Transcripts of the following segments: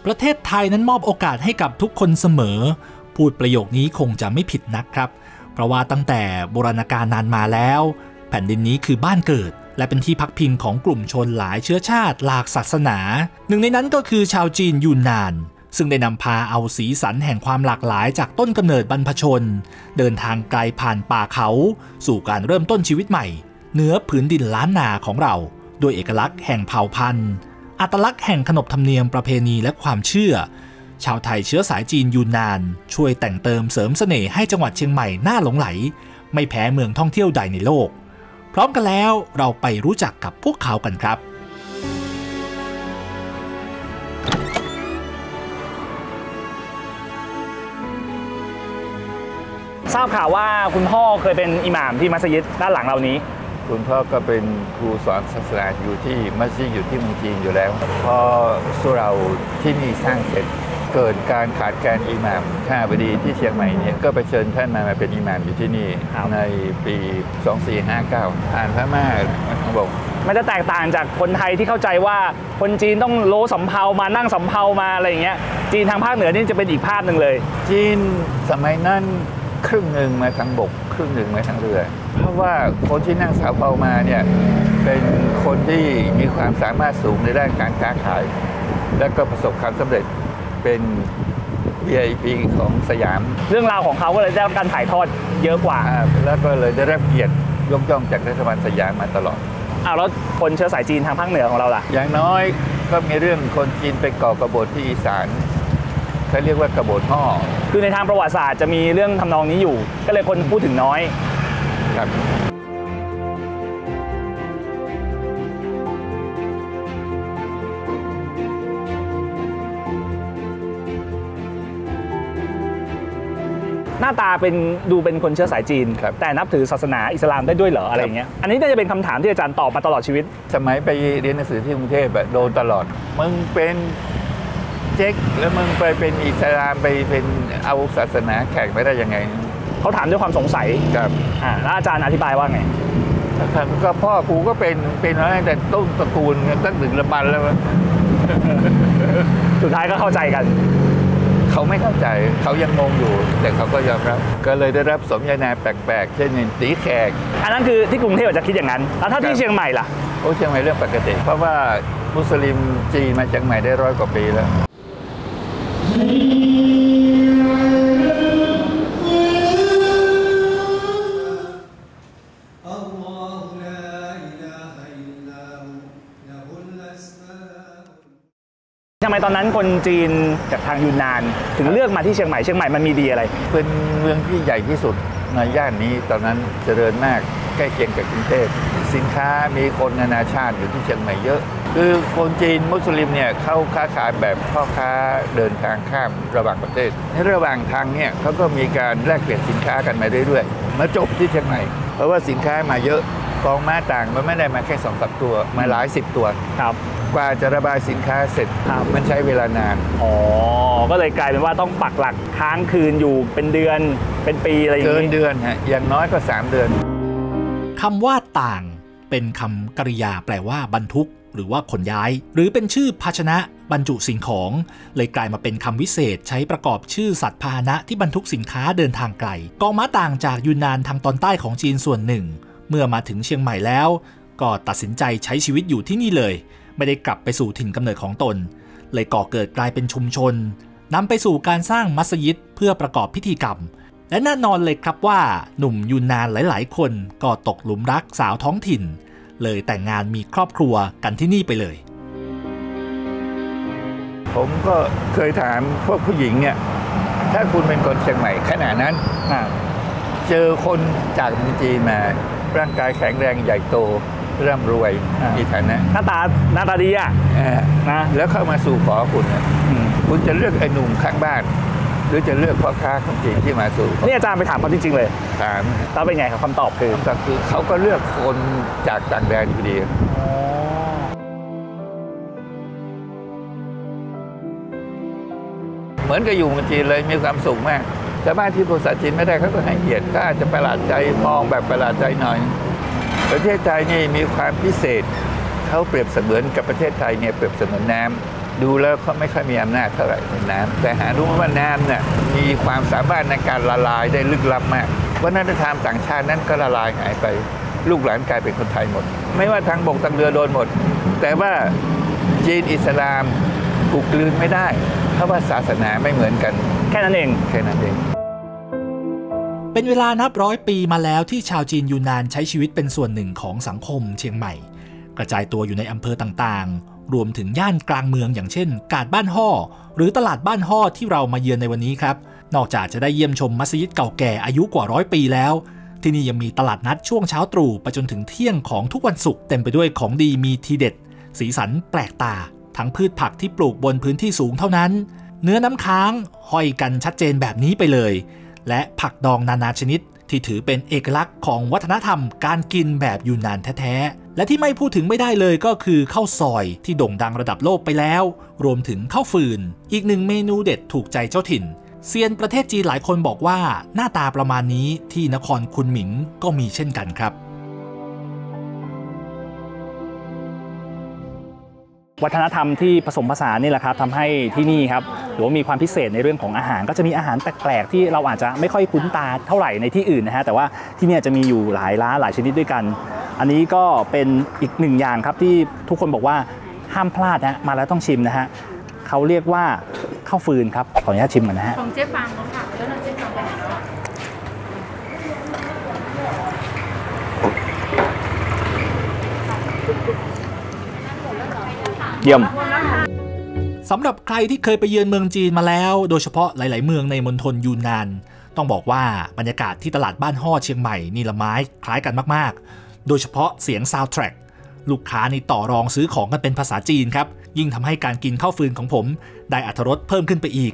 ประเทศไทยนั้นมอบโอกาสให้กับทุกคนเสมอพูดประโยคนี้คงจะไม่ผิดนักครับเพราะว่าตั้งแต่โบราณกาลนานมาแล้วแผ่นดินนี้คือบ้านเกิดและเป็นที่พักพิงของกลุ่มชนหลายเชื้อชาติหลากศาสนาหนึ่งในนั้นก็คือชาวจีนยูนนานซึ่งได้นำพาเอาสีสันแห่งความหลากหลายจากต้นกำเนิดบรรพชนเดินทางไกลผ่านป่าเขาสู่การเริ่มต้นชีวิตใหม่เหนือผืนดินล้านนาของเราด้วยเอกลักษณ์แห่งเผ่าพันธุ์อัตลักษณ์แห่งขนบธรรมเนียมประเพณีและความเชื่อชาวไทยเชื้อสายจีนยูนนานช่วยแต่งเติมเสริมเสน่ห์ให้จังหวัดเชียงใหม่น่าหลงไหลไม่แพ้เมืองท่องเที่ยวใดในโลกพร้อมกันแล้วเราไปรู้จักกับพวกเขากันครับทราบข่าวว่าคุณพ่อเคยเป็นอิหม่ามที่มัสยิดด้านหลังเรานี้คุณพ่อก็เป็นครูสอนศาสนาอยู่ที่มัสยิดอยู่ที่เมืองจีนอยู่แล้วพอสุเราที่นี่สร้างเสร็จเกิดการขาดแคลนอิหม่ามข้าบดีที่เชียงใหม่เนี่ยก็ไปเชิญท่านมาเป็นอิหม่ามอยู่ที่นี่ในปี 2459 ผ่านพม่าทั้งหมดมันจะแตกต่างจากคนไทยที่เข้าใจว่าคนจีนต้องโลสำเภามานั่งสำเภามาอะไรอย่างเงี้ยจีนทางภาคเหนือนี่จะเป็นอีกภาพหนึ่งเลยจีนสมัยนั้นครึ่งหนึ่งมาทางบกครึ่งหนึ่งมาทางเรือเพราะว่าคนที่นั่งสำเภามาเนี่ยเป็นคนที่มีความสามารถสูงในด้านการค้าขายและก็ประสบความสำเร็จเป็น VIP ของสยามเรื่องราวของเขาก็เลยได้รับการถ่ายทอดเยอะกว่าแล้วก็เลยได้รับเกียรติยกย่องจากรัฐบาลสยามมาตลอดแล้วคนเชื้อสายจีนทางภาคเหนือของเราล่ะอย่างน้อยก็มีเรื่องคนจีนไปก่อกบฏที่อีสานเขาเรียกว่ากบฏห่อคือในทางประวัติศาสตร์จะมีเรื่องทำนองนี้อยู่ก็เลยคนพูดถึงน้อยครับหน้าตาดูเป็นคนเชื้อสายจีนแต่นับถือศาสนาอิสลามได้ด้วยเหรออะไรเงี้ยอันนี้น่าจะเป็นคำถามที่อาจารย์ตอบมาตลอดชีวิตสมัยไปเรียนหนังสือที่กรุงเทพโดนตลอดมึงเป็นเจ๊กแล้วมึงไปเป็นอิสลามไปเป็นเอาศาสนาแขกไปได้ยังไงเขาถามด้วยความสงสัยครับแล้วอาจารย์อธิบายว่าไงก็พ่อกูก็เป็นมาตั้งแต่ต้นตระกูลตั้งถึงระบันแล้วสุดท้ายก็เข้าใจกันเขาไม่เข้าใจเขายังงงอยู่แต่เขาก็ยอมรับก็เลยได้รับสมญานามแปลกๆเช่นตีแขกอันนั้นคือที่กรุงเทพจะคิดอย่างนั้นแล้วถ้าที่เชียงใหม่ล่ะเชียงใหม่เรื่องปกติเพราะว่ามุสลิมจีนมาเชียงใหม่ได้100 กว่าปีแล้วทำไมตอนนั้นคนจีนจากทางยูนนานถึงเลือกมาที่เชียงใหม่มันมีดีอะไรเป็นเมืองที่ใหญ่ที่สุดในย่านนี้ตอนนั้นเจริญมากใกล้เคียงกับกรุงเทพสินค้ามีคนนานาชาติอยู่ที่เชียงใหม่เยอะคือคนจีนมุสลิมเนี่ยเข้าค้าขายแบบพ่อค้าเดินทางข้ามระหว่างประเทศในระหว่างทางเนี่ยเขาก็มีการแลกเปลี่ยนสินค้ากันมาเรื่อยๆมาจบที่เชียงใหม่เพราะว่าสินค้ามาเยอะกองม้าต่างมันไม่ได้มาแค่2-3 ตัวมาหลาย10 ตัวครับกว่าจะระบายสินค้าเสร็จมันใช้เวลานานก็เลยกลายเป็นว่าต้องปักหลักค้างคืนอยู่เป็นเดือนเป็นปีอะไรอย่างนี้เกินเดือนฮะอย่างน้อยก็3 เดือนคำว่าต่างเป็นคำกริยาแปลว่าบรรทุกหรือว่าขนย้ายหรือเป็นชื่อภาชนะบรรจุสิ่งของเลยกลายมาเป็นคำวิเศษใช้ประกอบชื่อสัตว์พาหนะที่บรรทุกสินค้าเดินทางไกลกองม้าต่างจากยูนนานทางตอนใต้ของจีนส่วนหนึ่งเมื่อมาถึงเชียงใหม่แล้วก็ตัดสินใจใช้ชีวิตอยู่ที่นี่เลยไม่ได้กลับไปสู่ถิ่นกำเนิดของตนเลยก่อเกิดกลายเป็นชุมชนนำไปสู่การสร้างมัสยิดเพื่อประกอบพิธีกรรมและแน่นอนเลยครับว่าหนุ่มยูนนานหลายๆคนก็ตกหลุมรักสาวท้องถิ่นเลยแต่งงานมีครอบครัวกันที่นี่ไปเลยผมก็เคยถามพวกผู้หญิงเนี่ยถ้าคุณเป็นคนเชียงใหม่ขณะนั้นเจอคนจากเมืองจีนมาร่างกายแข็งแรงใหญ่โตร่ำรวยมีฐานะหน้าตาดีนะแล้วเข้ามาสู่ขอคุณจะเลือกไอ้หนุ่มข้างบ้านหรือจะเลือกพ่อค้าคนจีนที่มาสู่นี่อาจารย์ไปถามเขาจริงๆเลยถามแล้วเป็นไงครับคำตอบคือเขาก็เลือกคนจากต่างแดนอยู่ดีเหมือนกับอยู่เมืองจีนเลยมีความสุขมากแต่บ้านที่ภาษาจีนไม่ได้เขาก็ให้เกียรติก็อาจจะประหลาดใจมองแบบประหลาดใจหน่อยประเทศไทยนี่มีความพิเศษเขาเปรียบเสมือนกับประเทศไทยเนี่ยเปรียบเสมือนน้ดูแล้วเขาไม่ค่อยมีอำนาจเท่าไหร่ในน้ำแต่หารู้ว่าน้ำเนี่ยมีความสามารถในการละลายได้ลึกลับมากวัฒนธรรมต่างชาตินั้นก็ละลายหายไปลูกหลานกลายเป็นคนไทยหมดไม่ว่าทางบกทางเรือโดนหมดแต่ว่าจีนอิสลามถูกกลืนไม่ได้เพราะว่าศาสนาไม่เหมือนกันแค่นั้นเองเป็นเวลานับร้อยปีมาแล้วที่ชาวจีนยูนนานใช้ชีวิตเป็นส่วนหนึ่งของสังคมเชียงใหม่กระจายตัวอยู่ในอำเภอต่างๆรวมถึงย่านกลางเมืองอย่างเช่นกาดบ้านฮ่อหรือตลาดบ้านฮ่อที่เรามาเยือนในวันนี้ครับนอกจากจะได้เยี่ยมชมมัสยิดเก่าแก่อายุกว่า100 ปีแล้วที่นี่ยังมีตลาดนัดช่วงเช้าตรู่ไปจนถึงเที่ยงของทุกวันศุกร์เต็มไปด้วยของดีมีทีเด็ดสีสันแปลกตาทั้งพืชผักที่ปลูกบนพื้นที่สูงเท่านั้นเนื้อน้ำค้างห้อยกันชัดเจนแบบนี้ไปเลยและผักดองนานาชนิดที่ถือเป็นเอกลักษณ์ของวัฒนธรรมการกินแบบยูนนานแท้ๆและที่ไม่พูดถึงไม่ได้เลยก็คือข้าวซอยที่โด่งดังระดับโลกไปแล้วรวมถึงข้าวฟืนอีกหนึ่งเมนูเด็ดถูกใจเจ้าถิ่นเซียนประเทศจีนหลายคนบอกว่าหน้าตาประมาณนี้ที่นครคุนหมิงก็มีเช่นกันครับวัฒนธรรมที่ผสมผสานนี่แหละครับทำให้ที่นี่ครับหรือว่ามีความพิเศษในเรื่องของอาหารก็จะมีอาหารแปลกๆที่เราอาจจะไม่ค่อยคุ้นตาเท่าไหร่ในที่อื่นนะฮะแต่ว่าที่นี่จะมีอยู่หลายร้านหลายชนิดด้วยกันอันนี้ก็เป็นอีกหนึ่งอย่างครับที่ทุกคนบอกว่าห้ามพลาดนะมาแล้วต้องชิมนะฮะเขาเรียกว่าข้าวฟืนครับขออนุญาตชิมก่อนนะฮะของเจ๊ฟางค่ะแล้วเราเจ๊ฟางไปไหนเยี่ยมสำหรับใครที่เคยไปเยือนเมืองจีนมาแล้วโดยเฉพาะหลายๆเมืองในมณฑลยูนนานต้องบอกว่าบรรยากาศที่ตลาดบ้านฮ่อเชียงใหม่นี่ละไม้คล้ายกันมากๆโดยเฉพาะเสียงซาวด์แทร็กลูกค้านี่ต่อรองซื้อของกันเป็นภาษาจีนครับยิ่งทำให้การกินข้าวฟืนของผมได้อรรถรสเพิ่มขึ้นไปอีก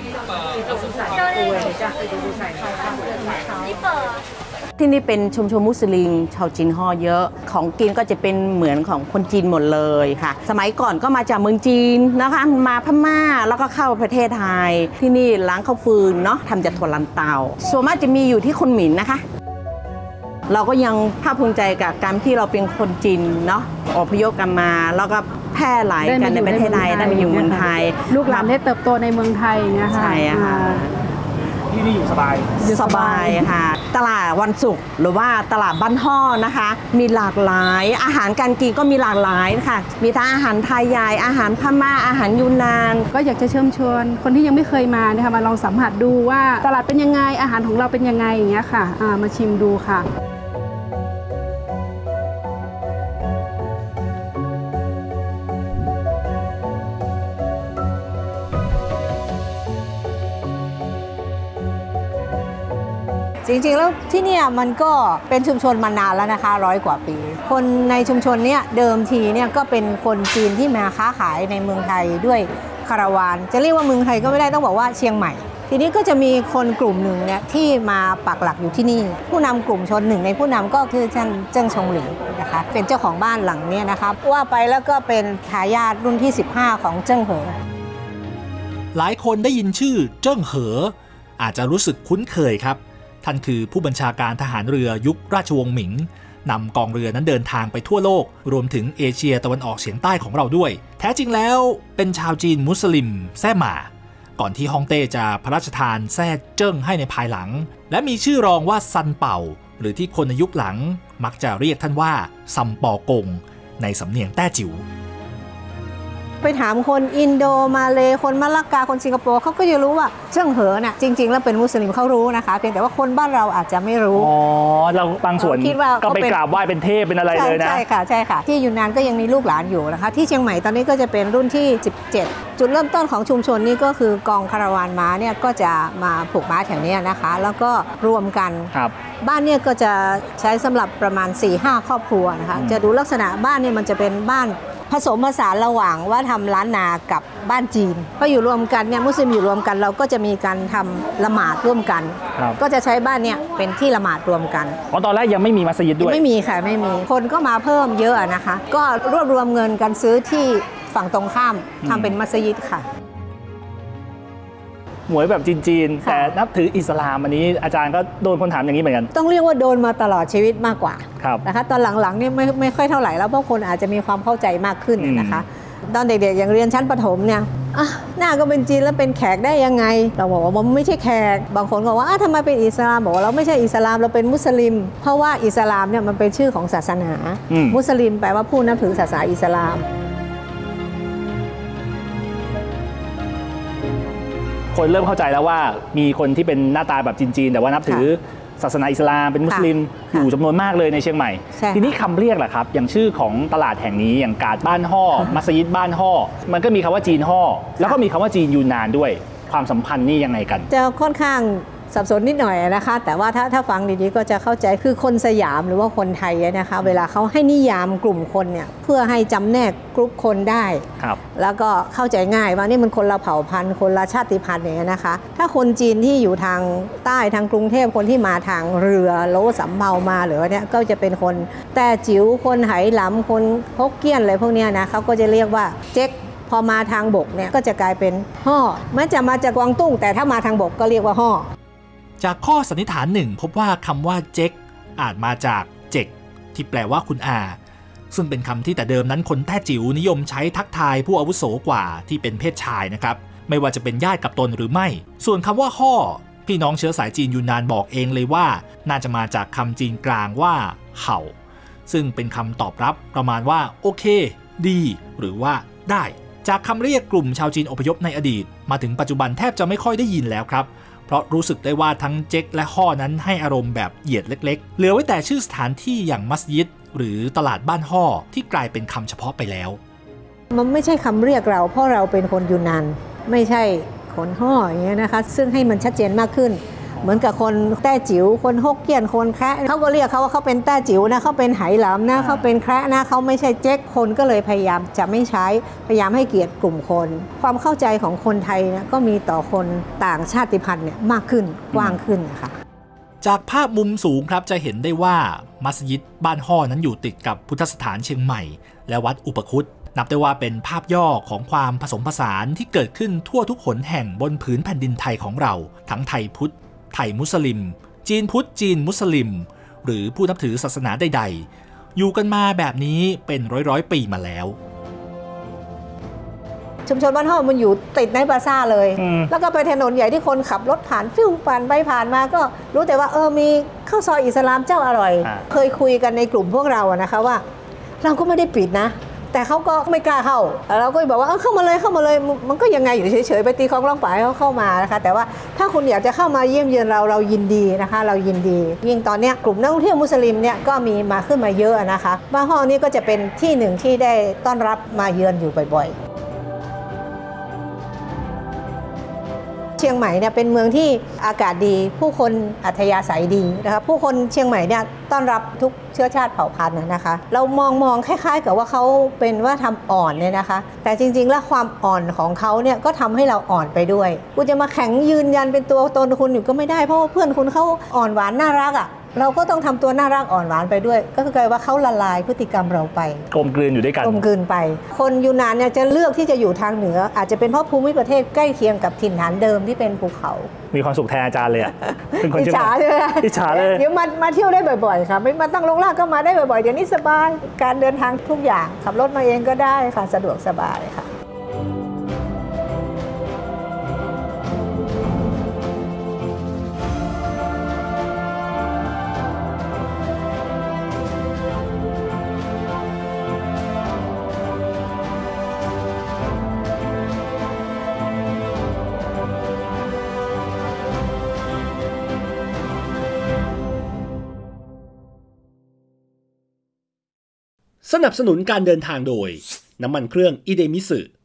ที่นี่เป็นชุมชนมุสลิมชาวจีนฮ่อเยอะของกินก็จะเป็นเหมือนของคนจีนหมดเลยค่ะสมัยก่อนก็มาจากเมืองจีนนะคะมาพม่าแล้วก็เข้าประเทศไทยที่นี่ล้างข้าวฟืนเนาะทำจากถั่วลันเตาส่วนมากจะมีอยู่ที่คุนหมิงนะคะเราก็ยังภาคภูมิใจกับการที่เราเป็นคนจีนเนาะอพยพกันมาแล้วก็แพร่หลายกันในประเทศไทยได้มาอยู่เมืองไทยลูกหลานได้เติบโตในเมืองไทยนะคะใช่ค่ะที่นี่อยู่สบายค่ะตลาดวันศุกร์หรือว่าตลาดบ้านฮ่อนะคะมีหลากหลายอาหารการกินก็มีหลากหลายค่ะมีทั้งอาหารไทยใหญ่อาหารพม่าอาหารยูนนานก็อยากจะเชิญชวนคนที่ยังไม่เคยมานะคะมาลองสัมผัสดูว่าตลาดเป็นยังไงอาหารของเราเป็นยังไงอย่างเงี้ยค่ะมาชิมดูค่ะจริงๆแล้วที่เนี่ยมันก็เป็นชุมชนมานานแล้วนะคะ100 กว่าปีคนในชุมชนเนี่ยเดิมทีเนี่ยก็เป็นคนจีนที่มาค้าขายในเมืองไทยด้วยคาราวานจะเรียกว่าเมืองไทยก็ไม่ได้ต้องบอกว่าเชียงใหม่ทีนี้ก็จะมีคนกลุ่มหนึ่งเนี่ยที่มาปักหลักอยู่ที่นี่ผู้นำกลุ่มชนหนึ่งในผู้นำก็คือท่านเจิ้งชงหลิงนะคะเป็นเจ้าของบ้านหลังนี้นะคะว่าไปแล้วก็เป็นทายาทรุ่นที่15ของเจิ้งเหอหลายคนได้ยินชื่อเจิ้งเหออาจจะรู้สึกคุ้นเคยครับท่านคือผู้บัญชาการทหารเรือยุคราชวงศ์หมิงนำกองเรือนั้นเดินทางไปทั่วโลกรวมถึงเอเชียตะวันออกเฉียงใต้ของเราด้วยแท้จริงแล้วเป็นชาวจีนมุสลิมแซ่หม่าก่อนที่ฮ่องเต้จะพระราชทานแซ่เจิ้งให้ในภายหลังและมีชื่อรองว่าซันเป่าหรือที่คนในยุคหลังมักจะเรียกท่านว่าซัมปอกงในสำเนียงแต้จิ๋วไปถามคนอินโดมาเลคนมะละกาคนสิงคโปร์เขาก็จะรู้ว่าเจิ้งเหอน่ะจริงๆแล้วเป็นมุสลิมเขารู้นะคะเพียงแต่ว่าคนบ้านเราอาจจะไม่รู้เราบางส่วนก็ไปกราบไหว้เป็นเทพเป็นอะไรเลยนะใช่ค่ะที่ยูนนานก็ยังมีลูกหลานอยู่นะคะที่เชียงใหม่ตอนนี้ก็จะเป็นรุ่นที่17จุดเริ่มต้นของชุมชนนี้ก็คือกองคาราวานม้าเนี่ยก็จะมาผูกม้าแถวนี้นะคะแล้วก็รวมกันบ้านเนี่ยก็จะใช้สำหรับประมาณ 4-5 ครอบครัวนะคะจะดูลักษณะบ้านเนี่ยมันจะเป็นบ้านผสมผสานระหว่างว่าทำล้านนากับบ้านจีนก็อยู่รวมกันเนี่ยมุสลิมอยู่รวมกันเราก็จะมีการทำละหมาดร่วมกันก็จะใช้บ้านเนี่ยเป็นที่ละหมาดรวมกันตอนแรกยังไม่มีมัสยิดด้วยไม่มีค่ะไม่มีคนก็มาเพิ่มเยอะนะคะก็รวบรวมเงินกันซื้อที่ฝั่งตรงข้ามทำเป็นมัสยิดค่ะหมวยแบบจีนๆแต่นับถืออิสลามอันนี้อาจารย์ก็โดนคนถามอย่างนี้เหมือนกันต้องเรียกว่าโดนมาตลอดชีวิตมากกว่านะคะตอนหลังๆนี่ไม่ค่อยเท่าไหร่แล้วเพราะคนอาจจะมีความเข้าใจมากขึ้นนะคะตอนเด็กๆอย่างเรียนชั้นประถมเนี่ยหน้าก็เป็นจีนแล้วเป็นแขกได้ยังไงเราบอกว่ามันไม่ใช่แขกบางคนบอกว่าทำไมเป็นอิสลามบอกว่าเราไม่ใช่อิสลามเราเป็นมุสลิมเพราะว่าอิสลามเนี่ยมันเป็นชื่อของศาสนามุสลิมแปลว่าผู้นับถือศาสนาอิสลามคนเริ่มเข้าใจแล้วว่ามีคนที่เป็นหน้าตาแบบจีนๆแต่ว่านับถือศาสนาอิสลามเป็นมุสลิมอยู่จำนวนมากเลยในเชียงใหม่ทีนี้คำเรียกล่ะครับอย่างชื่อของตลาดแห่งนี้อย่างกาดบ้านห่อมัสยิดบ้านห่อมันก็มีคำว่าจีนห่อแล้วก็มีคำว่าจีนยูนนานด้วยความสัมพันธ์นี่ยังไงกันจะค่อนข้างสับสนนิดหน่อยนะคะแต่ว่าถ้าฟังดีๆก็จะเข้าใจคือคนสยามหรือว่าคนไทยนะคะเวลาเขาให้นิยามกลุ่มคนเนี่ยเพื่อให้จำแนกกลุ่มคนได้แล้วก็เข้าใจง่ายว่านี่มันคนละเผ่าพันธุ์คนละชาติพันธุ์อย่างนี้นะคะถ้าคนจีนที่อยู่ทางใต้ทางกรุงเทพคนที่มาทางเรือโลสำเภามาหรือว่าเนี่ยก็จะเป็นคนแต่จิ๋วคนไหหลำคนฮกเกี้ยนอะไรพวกนี้นะเขาก็จะเรียกว่าเจ๊กพอมาทางบกเนี่ยก็จะกลายเป็นห่อมันจะมาจากกวางตุ้งแต่ถ้ามาทางบกก็เรียกว่าห่อจากข้อสันนิษฐานหนึ่งพบว่าคำว่าเจ๊กอาจมาจากเจ๊กที่แปลว่าคุณอาซึ่งเป็นคำที่แต่เดิมนั้นคนแต้จิ๋วนิยมใช้ทักทายผู้อาวุโสกว่าที่เป็นเพศชายนะครับไม่ว่าจะเป็นญาติกับตนหรือไม่ส่วนคำว่าห่อพี่น้องเชื้อสายจีนยูนนานบอกเองเลยว่าน่าจะมาจากคำจีนกลางว่าเห่าซึ่งเป็นคำตอบรับประมาณว่าโอเคดีหรือว่าได้จากคำเรียกกลุ่มชาวจีนอพยพในอดีตมาถึงปัจจุบันแทบจะไม่ค่อยได้ยินแล้วครับเพราะรู้สึกได้ว่าทั้งเจ๊กและห่อนั้นให้อารมณ์แบบเหยียดเล็กๆเหลือไว้แต่ชื่อสถานที่อย่างมัสยิดหรือตลาดบ้านห่อที่กลายเป็นคำเฉพาะไปแล้วมันไม่ใช่คำเรียกเราเพราะเราเป็นคนยูนนานไม่ใช่คนห่ออย่างเงี้ยนะคะซึ่งให้มันชัดเจนมากขึ้นเหมือนกับคนแต้จิ๋วคนฮกเกี้ยนคนแคระเขาก็เรียกเขาว่าเขาเป็นแต้จิ๋วนะเขาเป็นไหหลำนะเขาเป็นแคระนะเขาไม่ใช่เจ๊กคนก็เลยพยายามจะไม่ใช้พยายามให้เกียรติกลุ่มคนความเข้าใจของคนไทยนะก็มีต่อคนต่างชาติพันธุ์เนี่ยมากขึ้นกว้างขึ้นนะคะจากภาพมุมสูงครับจะเห็นได้ว่ามัสยิดบ้านห่อนั้นอยู่ติดกับพุทธสถานเชียงใหม่และวัดอุปคุตนับได้ว่าเป็นภาพย่อของความผสมผสานที่เกิดขึ้นทั่วทุกหนแห่งบนผืนแผ่นดินไทยของเราทั้งไทยพุทธไทยมุสลิมจีนพุทธจีนมุสลิมหรือผู้นับถือศาสนาใดๆอยู่กันมาแบบนี้เป็นร้อยปีมาแล้วชุมชนบ้านห่อมันอยู่ติดในบาซ่าเลยแล้วก็ไปถนนใหญ่ที่คนขับรถผ่านฟิวผ่านไปผ่านมาก็รู้แต่ว่ามีข้าวซอยอิสลามเจ้าอร่อยเคยคุยกันในกลุ่มพวกเรานะคะว่าเราก็ไม่ได้ปิดนะแต่เขาก็ไม่กล้าเข้าเราก็บอกว่าเข้ามาเลยมันก็ยังไงอยู่เฉยๆไปตีของร้องป่าให้เขาเข้ามานะคะแต่ว่าถ้าคุณอยากจะเข้ามาเยี่ยมเยือนเรายินดีนะคะเรายินดียิ่งตอนนี้กลุ่มนักท่องเที่ยวมุสลิมเนี่ยก็มีมาขึ้นมาเยอะนะคะบ้านห่อนี้ก็จะเป็นที่หนึ่งที่ได้ต้อนรับมาเยือนอยู่บ่อยๆเชียงใหม่เนี่ยเป็นเมืองที่อากาศดีผู้คนอัธยาศัยดีนะคะผู้คนเชียงใหม่เนี่ยต้อนรับทุกเชื้อชาติเผ่าพันธุ์นะคะเรามองคล้ายๆกับว่าเขาเป็นว่าทำอ่อนเนี่ยนะคะแต่จริงๆแล้วความอ่อนของเขาเนี่ยก็ทำให้เราอ่อนไปด้วยคุณจะมาแข็งยืนยันเป็นตัวตนคุณอยู่ก็ไม่ได้เพราะว่าเพื่อนคุณเขาอ่อนหวานน่ารักอ่ะเราก็ต้องทำตัวน่ารักอ่อนหวานไปด้วยก็คือกลายว่าเขาละลายพฤติกรรมเราไปกลมกลืนอยู่ด้วยกันกลมกลืนไปคนยูนนานเนี่ยจะเลือกที่จะอยู่ทางเหนืออาจจะเป็นเพราะภูมิประเทศใกล้เคียงกับถิ่นฐานเดิมที่เป็นภูเขามีความสุขแทนอาจารย์เลยอ่ะเป็นคนอิจฉาใช่ไหมอิจฉาเลยเดี๋ยวมาเที่ยวได้บ่อยๆค่ะไม่มาตั้งลงลากก็มาได้บ่อยๆเดี๋ยวนี้สบายการเดินทางทุกอย่างขับรถมาเองก็ได้ค่ะสะดวกสบายค่ะสนับสนุนการเดินทางโดยน้ำมันเครื่องอิเดมิสึ